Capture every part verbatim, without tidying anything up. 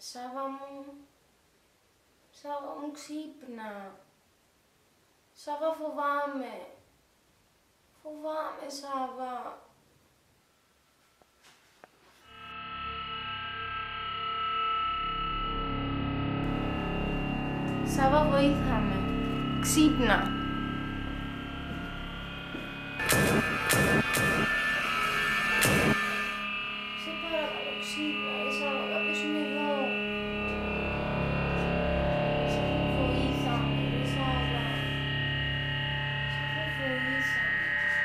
Σάβα μου, Σάβα μου ξύπνα. Σάβα φοβάμαι. Φοβάμαι Σάβα. Σάβα βοήθα με. Ξύπνα. Σε παρακαλώ ξύπνα ρε Σάβα, κάποιος είναι εδώ. Σάβα βοήθα με ρε Σάβα. Σάβα βοήθα με.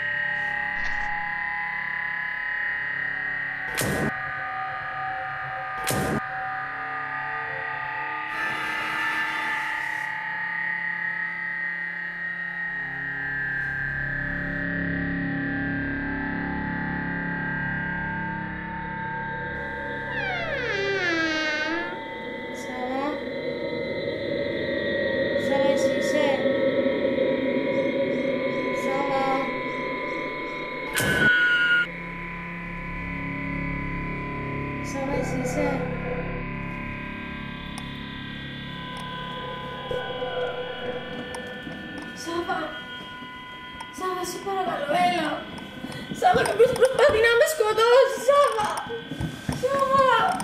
Σάβα, εσύ είσαι. Σάβα. Σάβα, εσύ είσαι. Σάβα. Σάβα, σε παρακαλώ, έλα. Σάβα, κάποιος προσπαθεί να με σκοτώσει, Σάβα. Σάβα.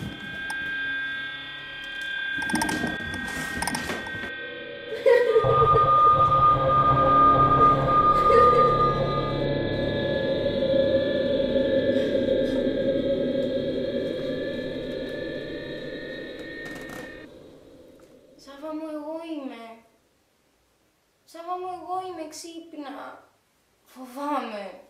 Σάβα μου, εγώ είμαι. Σάβα μου, εγώ είμαι, ξύπνα. Φοβάμαι.